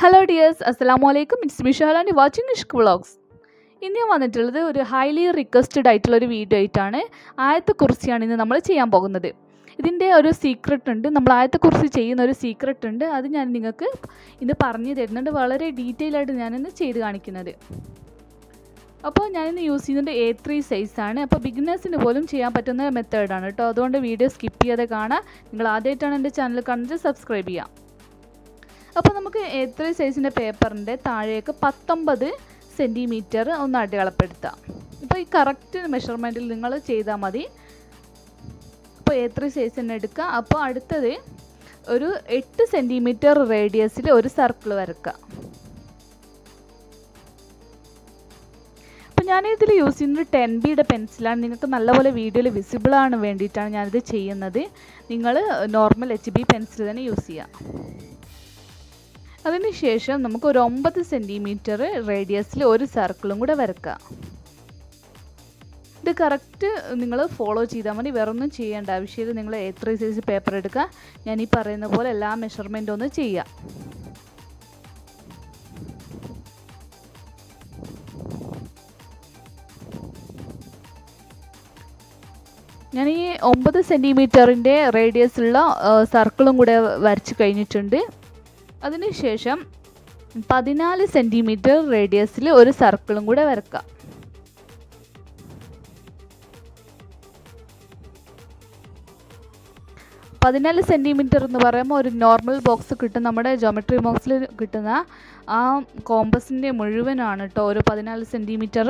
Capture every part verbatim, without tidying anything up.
Hello dears, Assalamu alaikum. It's Michelle and you're watching Ishq Vlogs. ഇന്ന് ഞാൻ വന്നിട്ടുള്ളത് ഒരു ഹൈലി റിക്വസ്റ്റഡ് ആയിട്ടുള്ള ഒരു വീഡിയോ ആയിട്ടാണ്. ആയത്തെ കുറിച്ചാണ് ഇന്ന് നമ്മൾ ചെയ്യാൻ പോകുന്നത്. ഇതിൻ്റെ ഒരു സീക്രട്ട് ഉണ്ട്, നമ്മൾ ആയത്തെ കുറിച്ച് ചെയ്യുന്ന ഒരു സീക്രട്ട് ഉണ്ട്. അത് ഞാൻ നിങ്ങൾക്ക് ഇന്ന് പറഞ്ഞു തരുന്നുണ്ട്. വളരെ ഡീറ്റെയിൽ ആയിട്ട് ഞാനിന്ന് ചെയ്ത് കാണിക്കുന്നത്. അപ്പോൾ ഞാനിന്ന് യൂസ് ചെയ്യുന്നത് എ ത്രീ സൈസാണ്. അപ്പോൾ ബിഗിനേഴ്സിന് പോലും ചെയ്യാൻ പറ്റുന്ന മെത്തേഡാണ് കേട്ടോ. അതുകൊണ്ട് വീഡിയോ സ്കിപ്പ് ചെയ്യാതെ കാണാം. നിങ്ങൾ ആദ്യമായിട്ടാണ് എൻ്റെ ചാനൽ കാണുന്നത്, സബ്സ്ക്രൈബ് ചെയ്യാം. അപ്പോൾ നമുക്ക് എ ത്രീ സൈസിൻ്റെ പേപ്പറിൻ്റെ താഴേക്ക് പത്തൊമ്പത് സെൻറ്റിമീറ്റർ ഒന്ന് അടയാളപ്പെടുത്താം. ഇപ്പോൾ ഈ കറക്റ്റ് മെഷർമെൻറ്റിൽ നിങ്ങൾ ചെയ്താൽ മതി. അപ്പോൾ എ ത്രീ സൈസ് തന്നെ എടുക്കുക. അപ്പോൾ അടുത്തത് ഒരു എട്ട് സെൻറ്റിമീറ്റർ റേഡിയസിൽ ഒരു സർക്കിൾ വരക്കുക. അപ്പോൾ ഞാനിതിൽ യൂസ് ചെയ്യുന്നത് ടെൻ ബിയുടെ പെൻസിലാണ്. നിങ്ങൾക്ക് നല്ലപോലെ വീഡിയോയിൽ വിസിബിളാണ് വേണ്ടിയിട്ടാണ് ഞാനിത് ചെയ്യുന്നത്. നിങ്ങൾ നോർമൽ എച്ച് ബി പെൻസിൽ തന്നെ യൂസ് ചെയ്യാം. അതിനുശേഷം നമുക്ക് ഒരു ഒമ്പത് സെൻറ്റിമീറ്റർ റേഡിയസിൽ ഒരു സർക്കിളും കൂടെ വരക്കുക. ഇത് കറക്റ്റ് നിങ്ങൾ ഫോളോ ചെയ്താൽ മതി, വേറെ ഒന്നും ചെയ്യേണ്ട ആവശ്യമില്ല. നിങ്ങൾ എ ത്രീ സൈസ് പേപ്പർ എടുക്കുക. ഞാൻ ഈ പറയുന്ന പോലെ എല്ലാ മെഷർമെൻറ്റും ഒന്ന് ചെയ്യുക. ഞാൻ ഈ ഒമ്പത് സെൻറ്റിമീറ്ററിൻ്റെ റേഡിയസുള്ള സർക്കിളും കൂടെ വരച്ച് കഴിഞ്ഞിട്ടുണ്ട്. അതിനുശേഷം പതിനാല് സെൻറ്റിമീറ്റർ റേഡിയസിൽ ഒരു സർക്കിളും കൂടെ വരക്കുക. പതിനാല് സെൻറ്റിമീറ്റർ എന്ന് പറയുമ്പോൾ ഒരു നോർമൽ ബോക്സ് കിട്ടും, നമ്മുടെ ജോമെട്രി ബോക്സിൽ കിട്ടുന്ന ആ കോമ്പസിൻ്റെ മുഴുവനാണ് കേട്ടോ ഒരു പതിനാല് സെൻറ്റിമീറ്റർ.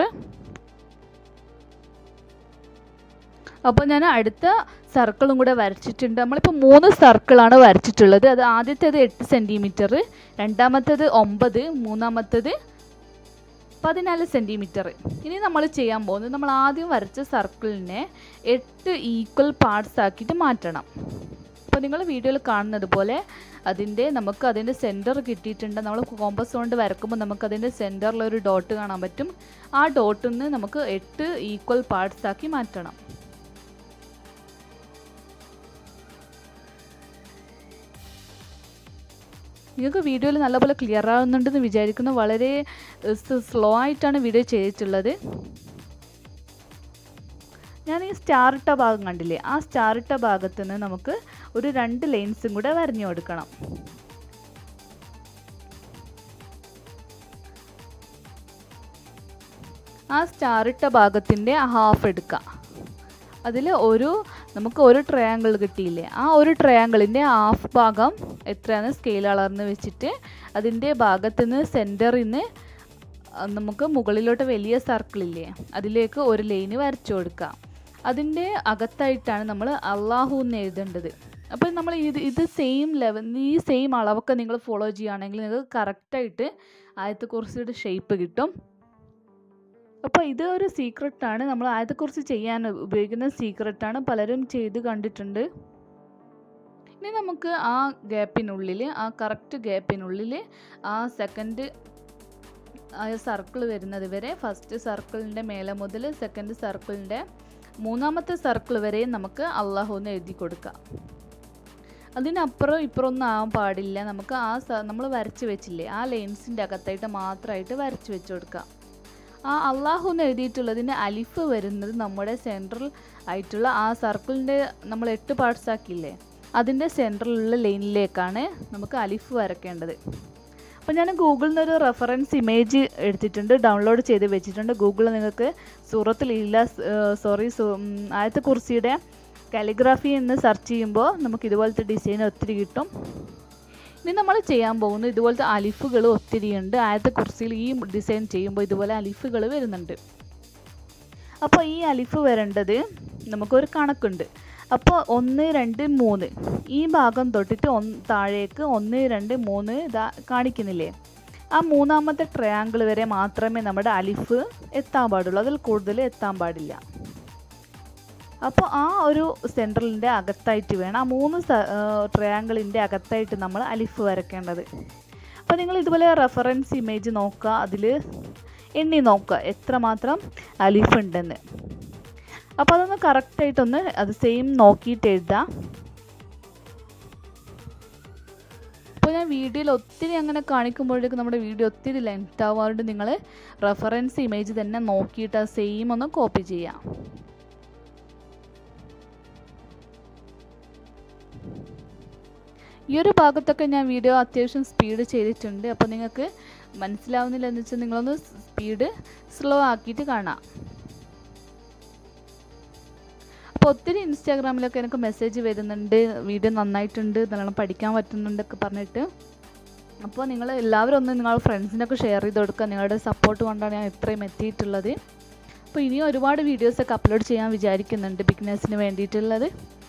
അപ്പോൾ ഞാൻ അടുത്ത സർക്കിളും കൂടെ വരച്ചിട്ടുണ്ട്. നമ്മളിപ്പോൾ മൂന്ന് സർക്കിളാണ് വരച്ചിട്ടുള്ളത്. അത് ആദ്യത്തേത് എട്ട് സെൻറ്റിമീറ്റർ, രണ്ടാമത്തേത് ഒമ്പത്, മൂന്നാമത്തേത് പതിനാല് സെൻറ്റിമീറ്റർ. ഇനി നമ്മൾ ചെയ്യാൻ പോകുന്നത്, നമ്മൾ ആദ്യം വരച്ച സർക്കിളിനെ എട്ട് ഈക്വൽ പാർട്സ് ആക്കിയിട്ട് മാറ്റണം. അപ്പോൾ നിങ്ങൾ വീഡിയോയിൽ കാണുന്നത് പോലെ അതിൻ്റെ നമുക്ക് അതിൻ്റെ സെൻറ്റർ കിട്ടിയിട്ടുണ്ട്. നമ്മൾ കോമ്പസ് കൊണ്ട് വരക്കുമ്പോൾ നമുക്കതിൻ്റെ സെൻറ്ററിലൊരു ഡോട്ട് കാണാൻ പറ്റും. ആ ഡോട്ടിൽ നിന്ന് നമുക്ക് എട്ട് ഈക്വൽ പാർട്സ് ആക്കി മാറ്റണം. നിങ്ങൾക്ക് വീഡിയോയിൽ നല്ലപോലെ ക്ലിയർ ആവുന്നുണ്ടെന്ന് വിചാരിക്കുന്നു. വളരെ സ്ലോ ആയിട്ടാണ് വീഡിയോ ചെയ്തിട്ടുള്ളത്. ഞാൻ ഈ സ്റ്റാർ ഇട്ട ഭാഗം കണ്ടില്ലേ, ആ സ്റ്റാർ ഇട്ട ഭാഗത്ത് നിന്ന് നമുക്ക് ഒരു രണ്ട് ലൈൻസും കൂടെ വരഞ്ഞു കൊടുക്കണം. ആ സ്റ്റാർ ഇട്ട ഭാഗത്തിൻ്റെ ഹാഫ് എടുക്കുക. അതിൽ ഒരു നമുക്ക് ഒരു ട്രയാങ്കിൾ കിട്ടിയില്ലേ, ആ ഒരു ട്രയാങ്കിളിൻ്റെ ഹാഫ് ഭാഗം എത്രയാണ് സ്കെയിൽ അളർന്ന് വെച്ചിട്ട് അതിൻ്റെ ഭാഗത്ത് നിന്ന് സെൻറ്ററിൽ നിന്ന് നമുക്ക് മുകളിലോട്ട് വലിയ സർക്കിളില്ലേ അതിലേക്ക് ഒരു ലൈന് വരച്ചു കൊടുക്കുക. അതിൻ്റെ അകത്തായിട്ടാണ് നമ്മൾ അള്ളാഹു എന്ന് എഴുതേണ്ടത്. അപ്പോൾ നമ്മൾ ഇത് ഇത് സെയിം ലെവൽ ഈ സെയിം അളവൊക്കെ നിങ്ങൾ ഫോളോ ചെയ്യുകയാണെങ്കിൽ നിങ്ങൾക്ക് കറക്റ്റായിട്ട് ആയത്തെക്കുറിച്ചിട്ട് ഷേപ്പ് കിട്ടും. അപ്പോൾ ഇത് ഒരു സീക്രട്ടാണ്, നമ്മൾ ആയത്തെക്കുറിച്ച് ചെയ്യാൻ ഉപയോഗിക്കുന്ന സീക്രട്ടാണ്, പലരും ചെയ്ത് കണ്ടിട്ടുണ്ട്. ഇനി നമുക്ക് ആ ഗ്യാപ്പിനുള്ളിൽ ആ കറക്റ്റ് ഗ്യാപ്പിനുള്ളിൽ ആ സെക്കൻഡ് ആ സർക്കിൾ വരുന്നത് വരെ, ഫസ്റ്റ് സർക്കിളിൻ്റെ മേലെ മുതൽ സെക്കൻഡ് സർക്കിളിൻ്റെ മൂന്നാമത്തെ സർക്കിൾ വരെയും നമുക്ക് അള്ളാഹു എന്ന് എഴുതി കൊടുക്കാം. അതിനപ്പുറം ഇപ്പുറമൊന്നും ആവാൻ പാടില്ല. നമുക്ക് ആ നമ്മൾ വരച്ച് വെച്ചില്ലേ ആ ലൈൻസിൻ്റെ അകത്തായിട്ട് മാത്രമായിട്ട് വരച്ച് വെച്ച് കൊടുക്കാം. ആ അള്ളാഹു എന്ന് എഴുതിയിട്ടുള്ളതിൻ്റെ അലിഫ് വരുന്നത് നമ്മുടെ സെൻട്രൽ ആയിട്ടുള്ള ആ സർക്കിളിൻ്റെ നമ്മൾ എട്ട് പാർട്സ് ആക്കിയില്ലേ അതിൻ്റെ സെൻട്രലിലുള്ള ലൈനിലേക്കാണ് നമുക്ക് അലിഫ് വരയ്ക്കേണ്ടത്. അപ്പോൾ ഞാൻ ഗൂഗിളിൽ നിന്നൊരു റെഫറൻസ് ഇമേജ് എടുത്തിട്ടുണ്ട്, ഡൗൺലോഡ് ചെയ്ത് വെച്ചിട്ടുണ്ട്. ഗൂഗിളിൽ നിങ്ങൾക്ക് സൂറത്തുൽ ഇഖ്ലാസ് സോറി ആയത്തെ കുർസിയുടെ കാലിഗ്രാഫി എന്ന് സെർച്ച് ചെയ്യുമ്പോൾ നമുക്ക് ഇതുപോലത്തെ ഡിസൈൻ ഒത്തിരി കിട്ടും. ഇനി നമ്മൾ ചെയ്യാൻ പോകുന്നത് ഇതുപോലത്തെ അലിഫുകൾ ഒത്തിരി ഉണ്ട്. ആയത്തെ കുർസിയിൽ ഈ ഡിസൈൻ ചെയ്യുമ്പോൾ ഇതുപോലെ അലിഫുകൾ വരുന്നുണ്ട്. അപ്പോൾ ഈ അലിഫ് വരേണ്ടത് നമുക്കൊരു കണക്കുണ്ട്. അപ്പോൾ ഒന്ന് രണ്ട് മൂന്ന് ഈ ഭാഗം തൊട്ടിട്ട് ഒന്ന് താഴേക്ക് ഒന്ന് രണ്ട് മൂന്ന് ഇതാ കാണിക്കുന്നില്ലേ, ആ മൂന്നാമത്തെ ട്രയാങ്കിൾ വരെ മാത്രമേ നമ്മുടെ അലിഫ് എത്താൻ പാടുള്ളൂ, അതിൽ കൂടുതൽ എത്താൻ പാടില്ല. അപ്പോൾ ആ ഒരു സെൻട്രലിൻ്റെ അകത്തായിട്ട് വേണം, ആ മൂന്ന് ട്രയാങ്കിളിൻ്റെ അകത്തായിട്ട് നമ്മൾ അലിഫ് വരയ്ക്കേണ്ടത്. അപ്പോൾ നിങ്ങൾ ഇതുപോലെ റെഫറൻസ് ഇമേജ് നോക്കുക, അതിൽ എണ്ണി നോക്കുക എത്രമാത്രം അലിഫ് ഉണ്ടെന്ന്. അപ്പോൾ അതൊന്ന് കറക്റ്റായിട്ടൊന്ന് അത് സെയിം നോക്കിയിട്ട് എഴുതാം. അപ്പോൾ അപ്പോൾ ഞാൻ വീഡിയോയിൽ ഒത്തിരി അങ്ങനെ കാണിക്കുമ്പോഴേക്കും നമ്മുടെ വീഡിയോ ഒത്തിരി ലെങ്ത് ആവാറുണ്ട്. നിങ്ങൾ റെഫറൻസ് ഇമേജ് തന്നെ നോക്കിയിട്ട് ആ സെയിം ഒന്ന് കോപ്പി ചെയ്യാം. ഈ ഒരു ഭാഗത്തൊക്കെ ഞാൻ വീഡിയോ അത്യാവശ്യം സ്പീഡ് ചെയ്തിട്ടുണ്ട്. അപ്പോൾ നിങ്ങൾക്ക് മനസ്സിലാവുന്നില്ല എന്ന് വെച്ചാൽ നിങ്ങളൊന്ന് സ്പീഡ് സ്ലോ ആക്കിയിട്ട് കാണാം. അപ്പോൾ ഒത്തിരി ഇൻസ്റ്റാഗ്രാമിലൊക്കെ എനിക്ക് മെസ്സേജ് വരുന്നുണ്ട്, വീഡിയോ നന്നായിട്ടുണ്ട്, നല്ലോണം പഠിക്കാൻ പറ്റുന്നുണ്ടൊക്കെ പറഞ്ഞിട്ട്. അപ്പോൾ നിങ്ങൾ എല്ലാവരും ഒന്ന് നിങ്ങളുടെ ഫ്രണ്ട്സിനൊക്കെ ഷെയർ ചെയ്ത് കൊടുക്കുക. നിങ്ങളുടെ സപ്പോർട്ട് കൊണ്ടാണ് ഞാൻ ഇത്രയും എത്തിയിട്ടുള്ളത്. അപ്പോൾ ഇനിയും ഒരുപാട് വീഡിയോസൊക്കെ അപ്ലോഡ് ചെയ്യാൻ വിചാരിക്കുന്നുണ്ട് ബിഗിനേഴ്സിന് വേണ്ടിയിട്ടുള്ളത്.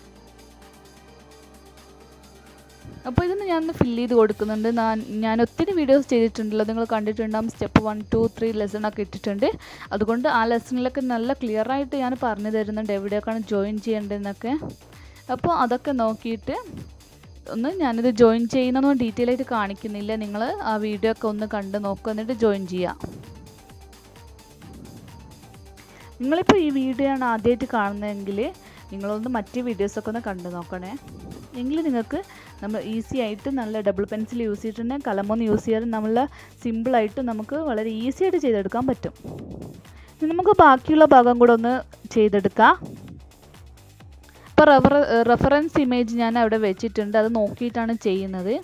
അപ്പോൾ ഇതൊന്ന് ഞാനൊന്ന് ഫില്ല് ചെയ്ത് കൊടുക്കുന്നുണ്ട്. ഞാൻ ഞാൻ ഒത്തിരി വീഡിയോസ് ചെയ്തിട്ടുണ്ടല്ലോ, നിങ്ങൾ കണ്ടിട്ടുണ്ടാകും. സ്റ്റെപ്പ് വൺ ടു ത്രീ ലെസണൊക്കെ ഇട്ടിട്ടുണ്ട്. അതുകൊണ്ട് ആ ലെസണിലൊക്കെ നല്ല ക്ലിയറായിട്ട് ഞാൻ പറഞ്ഞു തരുന്നുണ്ട് എവിടെയൊക്കെയാണ് ജോയിൻ ചെയ്യേണ്ടതെന്നൊക്കെ. അപ്പോൾ അതൊക്കെ നോക്കിയിട്ട് ഒന്ന് ഞാനിത് ജോയിൻ ചെയ്യുന്നതൊന്നും ഡീറ്റെയിൽ ആയിട്ട് കാണിക്കുന്നില്ല. നിങ്ങൾ ആ വീഡിയോ ഒക്കെ ഒന്ന് കണ്ട് നോക്കുക, എന്നിട്ട് ജോയിൻ ചെയ്യാം. നിങ്ങളിപ്പോൾ ഈ വീഡിയോ ആണ് ആദ്യമായിട്ട് കാണുന്നതെങ്കിൽ നിങ്ങളൊന്ന് മറ്റ് വീഡിയോസൊക്കെ ഒന്ന് കണ്ടു നോക്കണേ. എങ്കിൽ നിങ്ങൾക്ക് നമ്മൾ ഈസി ആയിട്ട് നല്ല ഡബിൾ പെൻസിൽ യൂസ് ചെയ്തിട്ടുണ്ടെങ്കിൽ കലമൊന്നും യൂസ് ചെയ്യാതെ നമ്മൾ സിമ്പിളായിട്ട് നമുക്ക് വളരെ ഈസി ആയിട്ട് ചെയ്തെടുക്കാൻ പറ്റും. നമുക്ക് ബാക്കിയുള്ള ഭാഗം കൂടെ ഒന്ന് ചെയ്തെടുക്കാം. ഇപ്പോൾ റെഫർ റെഫറൻസ് ഇമേജ് ഞാൻ അവിടെ വെച്ചിട്ടുണ്ട്, അത് നോക്കിയിട്ടാണ് ചെയ്യുന്നത്.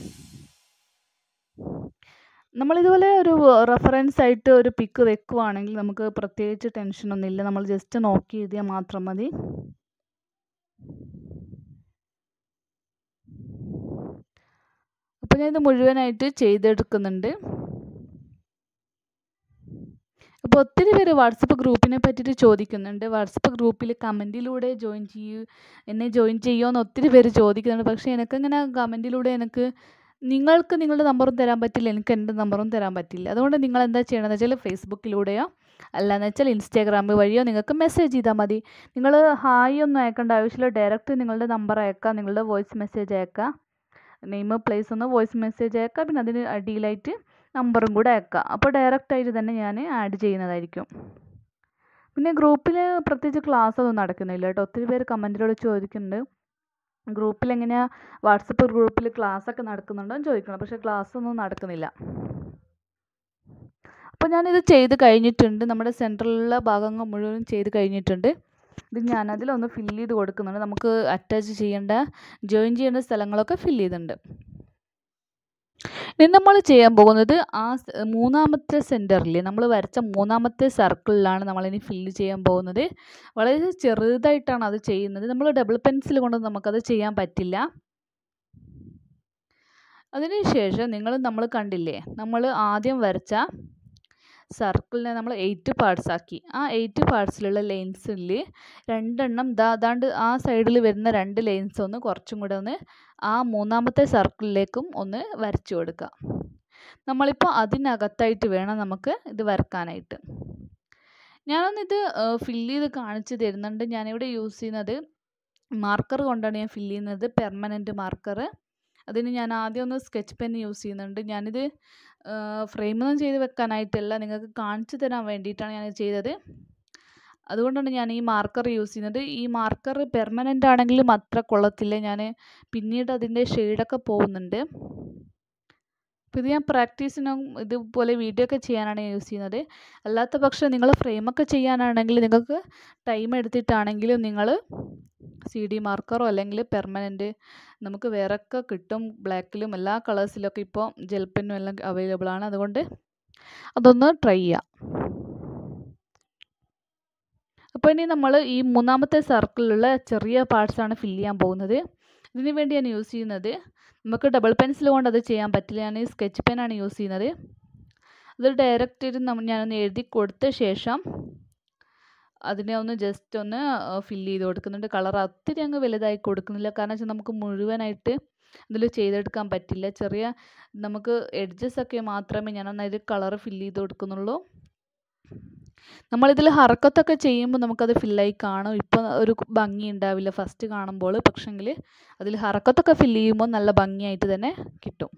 നമ്മളിതുപോലെ ഒരു റെഫറൻസ് ആയിട്ട് ഒരു പിക്ക് വെക്കുവാണെങ്കിൽ നമുക്ക് പ്രത്യേകിച്ച് ടെൻഷനൊന്നുമില്ല. നമ്മൾ ജസ്റ്റ് നോക്കി എഴുതിയാൽ മാത്രം മതി. അപ്പോൾ ഞാൻ ഇത് മുഴുവനായിട്ട് ചെയ്തെടുക്കുന്നുണ്ട്. അപ്പോൾ ഒത്തിരി പേര് വാട്സപ്പ് ഗ്രൂപ്പിനെ പറ്റിയിട്ട് ചോദിക്കുന്നുണ്ട്. വാട്സപ്പ് ഗ്രൂപ്പിൽ കമൻറ്റിലൂടെ ജോയിൻ ചെയ്യൂ, എന്നെ ജോയിൻ ചെയ്യുമോ എന്ന് ഒത്തിരി പേര് ചോദിക്കുന്നുണ്ട്. പക്ഷേ എനിക്കങ്ങനെ കമൻറ്റിലൂടെ എനിക്ക് നിങ്ങൾക്ക് നിങ്ങളുടെ നമ്പറും തരാൻ പറ്റില്ല, എനിക്ക് എൻ്റെ നമ്പറും തരാൻ പറ്റില്ല. അതുകൊണ്ട് നിങ്ങൾ എന്താ ചെയ്യണമെന്ന് വെച്ചാൽ ഫേസ്ബുക്കിലൂടെയോ അല്ലാന്ന് വെച്ചാൽ ഇൻസ്റ്റാഗ്രാം വഴിയോ നിങ്ങൾക്ക് മെസ്സേജ് ചെയ്താൽ മതി. നിങ്ങൾ ഹായ് ഒന്നും അയക്കേണ്ട ആവശ്യമില്ല. ഡയറക്റ്റ് നിങ്ങളുടെ നമ്പർ അയക്കുക, നിങ്ങളുടെ വോയിസ് മെസ്സേജ് അയക്കുക, നെയിം പ്ലേസ് ഒന്ന് വോയിസ് മെസ്സേജ് അയക്കുക, പിന്നെ അതിന് അടിയിലായിട്ട് നമ്പറും കൂടെ അയക്കുക. അപ്പോൾ ഡയറക്റ്റായിട്ട് തന്നെ ഞാൻ ആഡ് ചെയ്യുന്നതായിരിക്കും. പിന്നെ ഗ്രൂപ്പിൽ പ്രത്യേകിച്ച് ക്ലാസ് ഒന്നും നടക്കുന്നില്ല കേട്ടോ. ഒത്തിരി പേര് കമൻറ്റിലൂടെ ചോദിക്കുന്നുണ്ട് ഗ്രൂപ്പിൽ എങ്ങനെയാണ്, വാട്സപ്പ് ഗ്രൂപ്പിൽ ക്ലാസ്സൊക്കെ നടക്കുന്നുണ്ടോ എന്ന് ചോദിക്കണം. പക്ഷേ ക്ലാസ് ഒന്നും നടക്കുന്നില്ല. അപ്പോൾ ഞാനിത് ചെയ്ത് കഴിഞ്ഞിട്ടുണ്ട്. നമ്മുടെ സെൻറ്ററിലുള്ള ഭാഗങ്ങൾ മുഴുവൻ ചെയ്ത് കഴിഞ്ഞിട്ടുണ്ട്. ഇത് ഞാനതിലൊന്ന് ഫില്ല് ചെയ്ത് കൊടുക്കുന്നുണ്ട്. നമുക്ക് അറ്റാച്ച് ചെയ്യേണ്ട ജോയിൻ ചെയ്യേണ്ട സ്ഥലങ്ങളൊക്കെ ഫില്ല് ചെയ്തിട്ടുണ്ട്. ഇനി നമ്മൾ ചെയ്യാൻ പോകുന്നത് ആ മൂന്നാമത്തെ സെൻറ്ററിൽ നമ്മൾ വരച്ച മൂന്നാമത്തെ സർക്കിളിലാണ് നമ്മളിനി ഫില്ല് ചെയ്യാൻ പോകുന്നത്. വളരെ ചെറുതായിട്ടാണ് അത് ചെയ്യുന്നത്. നമ്മൾ ഡബിൾ പെൻസിൽ കൊണ്ട് നമുക്കത് ചെയ്യാൻ പറ്റില്ല. അതിനുശേഷം നിങ്ങൾ നമ്മൾ കണ്ടില്ലേ, നമ്മൾ ആദ്യം വരച്ച സർക്കിളിനെ നമ്മൾ എയ്റ്റ് പാർട്സ് ആക്കി. ആ എയ്റ്റ് പാർട്സിലുള്ള ലൈൻസിൽ രണ്ടെണ്ണം ദാ അതാണ്ട് ആ സൈഡിൽ വരുന്ന രണ്ട് ലൈൻസ് ഒന്ന് കുറച്ചും കൂടെ ഒന്ന് ആ മൂന്നാമത്തെ സർക്കിളിലേക്കും ഒന്ന് വരച്ചു കൊടുക്കുക. നമ്മളിപ്പോൾ അതിനകത്തായിട്ട് വേണം നമുക്ക് ഇത് വരക്കാനായിട്ട്. ഞാനൊന്നിത് ഫില്ല് ചെയ്ത് കാണിച്ചു തരുന്നുണ്ട്. ഞാനിവിടെ യൂസ് ചെയ്യുന്നത് മാർക്കർ കൊണ്ടാണ് ഞാൻ ഫില്ല് ചെയ്യുന്നത്, പെർമനൻറ്റ് മാർക്കർ. അതിന് ഞാൻ ആദ്യം ഒന്ന് സ്കെച്ച് പെൻ യൂസ് ചെയ്യുന്നുണ്ട്. ഞാനിത് ഫ്രെയിമൊന്നും ചെയ്ത് വെക്കാനായിട്ടല്ല, നിങ്ങൾക്ക് കാണിച്ചു തരാൻ വേണ്ടിയിട്ടാണ് ഞാൻ ചെയ്തത്. അതുകൊണ്ടാണ് ഞാൻ ഈ മാർക്കർ യൂസ് ചെയ്യുന്നത്. ഈ മാർക്കർ പെർമനൻ്റ് ആണെങ്കിലും അത്ര കൊള്ളത്തില്ല. ഞാൻ പിന്നീട് അതിൻ്റെ ഷെയ്ഡൊക്കെ പോകുന്നുണ്ട്. അപ്പോൾ ഇത് ഞാൻ പ്രാക്ടീസിനും ഇതുപോലെ വീഡിയോ ഒക്കെ ചെയ്യാനാണ് യൂസ് ചെയ്യുന്നത്. അല്ലാത്ത പക്ഷം നിങ്ങൾ ഫ്രെയിമൊക്കെ ചെയ്യാനാണെങ്കിൽ നിങ്ങൾക്ക് ടൈം എടുത്തിട്ടാണെങ്കിലും നിങ്ങൾ സി ഡി മാർക്കറോ അല്ലെങ്കിൽ പെർമനൻറ്റ് നമുക്ക് വേറൊക്കെ കിട്ടും. ബ്ലാക്കിലും എല്ലാ കളേഴ്സിലൊക്കെ ഇപ്പോൾ ജെൽ പെന്നും എല്ലാം അവൈലബിൾ ആണ്. അതുകൊണ്ട് അതൊന്ന് ട്രൈ ചെയ്യാം. അപ്പോൾ ഇനി നമ്മൾ ഈ മൂന്നാമത്തെ സർക്കിളിലുള്ള ചെറിയ പാർട്സാണ് ഫില്ല് ചെയ്യാൻ പോകുന്നത്. ഇതിന് വേണ്ടി ഞാൻ യൂസ് ചെയ്യുന്നത്, നമുക്ക് ഡബിൾ പെൻസിൽ കൊണ്ട് അത് ചെയ്യാൻ പറ്റില്ല, ഞാൻ ഈ സ്കെച്ച് പെനാണ് യൂസ് ചെയ്യുന്നത്. അത് ഡയറക്റ്റ് ഞാനൊന്ന് എഴുതി കൊടുത്ത ശേഷം അതിനെ ഒന്ന് ജസ്റ്റ് ഒന്ന് ഫില്ല് ചെയ്ത് കൊടുക്കുന്നുണ്ട്. കളർ ഒത്തിരി അങ്ങ് വലുതായി കൊടുക്കുന്നില്ല, കാരണം വെച്ചാൽ നമുക്ക് മുഴുവനായിട്ട് ഇതിൽ ചെയ്തെടുക്കാൻ പറ്റില്ല. ചെറിയ നമുക്ക് എഡ്ജസ് ഒക്കെ മാത്രമേ ഞാനൊന്നതിൽ കളർ ഫില്ല് ചെയ്ത് കൊടുക്കുന്നുള്ളൂ. നമ്മളിതിൽ ഹർക്കത്തൊക്കെ ചെയ്യുമ്പോൾ നമുക്കത് ഫില്ലായി കാണും. ഇപ്പോൾ ഒരു ഭംഗി ഉണ്ടാവില്ല ഫസ്റ്റ് കാണുമ്പോൾ, പക്ഷെങ്കിൽ അതിൽ ഹർക്കത്തൊക്കെ ഫില്ല് ചെയ്യുമ്പോൾ നല്ല ഭംഗിയായിട്ട് തന്നെ കിട്ടും.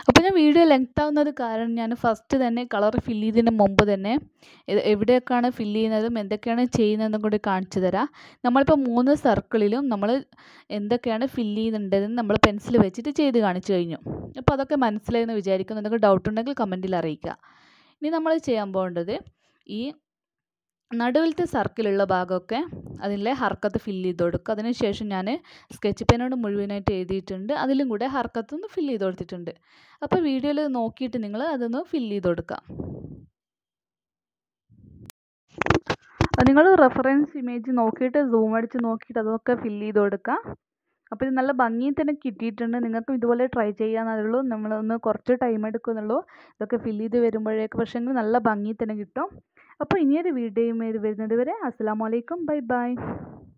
അപ്പോൾ ഞാൻ വീഡിയോ ലെങ്ത് ആവുന്നത് കാരണം ഞാൻ ഫസ്റ്റ് തന്നെ കളർ ഫില്ല് ചെയ്തതിന് മുമ്പ് തന്നെ എ- എവിടെയൊക്കെയാണ് ഫില്ല് ചെയ്യുന്നതും എന്തൊക്കെയാണ് ചെയ്യുന്നതെന്നും കൂടി കാണിച്ചു തരാം. നമ്മളിപ്പോൾ മൂന്ന് സർക്കിളിലും നമ്മൾ എന്തൊക്കെയാണ് ഫില്ല് ചെയ്യുന്നുണ്ടെന്ന് നമ്മൾ പെൻസിൽ വെച്ചിട്ട് ചെയ്ത് കാണിച്ചു കഴിഞ്ഞു. അപ്പോൾ അതൊക്കെ മനസ്സിലായെന്ന് വിചാരിക്കുന്നു. എന്തെങ്കിലും ഡൗട്ട് ഉണ്ടെങ്കിൽ കമൻറ്റിൽ അറിയിക്കുക. ഇനി നമ്മൾ ചെയ്യാൻ പോകേണ്ടത് ഈ നടുവിലത്തെ സർക്കിളുള്ള ഭാഗമൊക്കെ അതിലെ ഹർക്കത്ത് ഫില്ല് ചെയ്ത് കൊടുക്കുക. അതിനുശേഷം ഞാൻ സ്കെച്ച് പെനോട് മുഴുവനായിട്ട് എഴുതിയിട്ടുണ്ട്, അതിലും കൂടെ ഹർക്കത്തൊന്ന് ഫില്ല് ചെയ്ത് കൊടുത്തിട്ടുണ്ട്. അപ്പോൾ വീഡിയോയിൽ നോക്കിയിട്ട് നിങ്ങൾ അതൊന്ന് ഫില്ല് ചെയ്ത് കൊടുക്കുക. നിങ്ങൾ റെഫറൻസ് ഇമേജ് നോക്കിയിട്ട് സൂം അടിച്ച് നോക്കിയിട്ട് അതൊക്കെ ഫില്ല് ചെയ്ത് കൊടുക്കുക. അപ്പോൾ ഇത് നല്ല ഭംഗിയിൽ തന്നെ കിട്ടിയിട്ടുണ്ട്. നിങ്ങൾക്കും ഇതുപോലെ ട്രൈ ചെയ്യാവുന്നതുള്ളൂ. നമ്മളൊന്ന് കുറച്ച് ടൈം എടുക്കുന്നുള്ളൂ ഇതൊക്കെ ഫില്ല് ചെയ്ത് വരുമ്പോഴേക്ക്, പക്ഷേ നല്ല ഭംഗിയിൽ തന്നെ കിട്ടും. അപ്പോൾ ഇനിയൊരു വീഡിയോയുമായി വരുന്നത് വരെ അസ്സലാമു അലൈക്കും, ബൈ ബൈ.